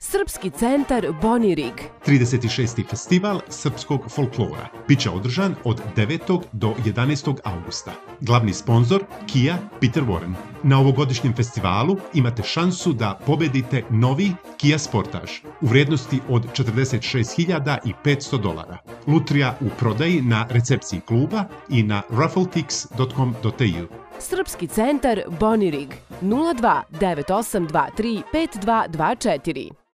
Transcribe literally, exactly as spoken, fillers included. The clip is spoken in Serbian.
Srpski centar Bonirig. trideset šesti festival srpskog folklora. Biće održan od devetog do jedanaestog avgusta. Glavni sponzor Kia Peter Warren. Na ovogodišnjem festivalu imate šansu da pobedite novi Kia Sportage u vrijednosti od četrdeset šest hiljada petsto dolara. Lutrija u prodaji na recepciji kluba i na raffletix dot com dot a u. Srpski centar Bonirig nula dva devet osam dva tri pet dva dva četiri.